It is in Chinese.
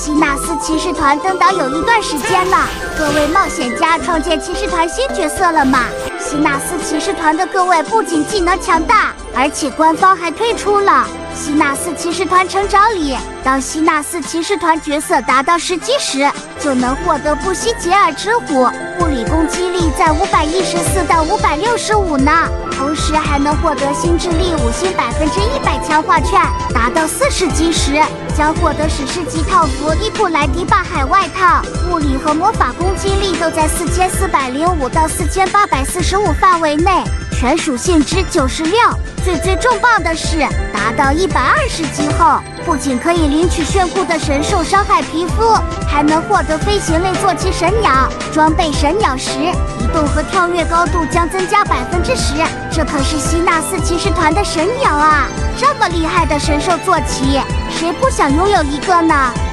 希纳斯骑士团登岛有一段时间了，各位冒险家创建骑士团新角色了吗？希纳斯骑士团的各位不仅技能强大，而且官方还推出了希纳斯骑士团成长礼。当希纳斯骑士团角色达到10级时，就能获得不息杰尔之虎，物理攻击力在514到565呢。同时还能获得新智力5星100%强化券，达到40级时将获得史诗级套服伊布莱迪霸海外套，物理和魔法攻击力都在4405到4845范围内，全属性值96。最重磅的是，达到120级后，不仅可以领取炫酷的神兽伤害皮肤，还能获得飞行类坐骑神鸟，装备神鸟时移动和跳跃高度将增加10%，这可是希纳斯骑士团的神鸟啊！这么厉害的神兽坐骑，谁不想拥有一个呢？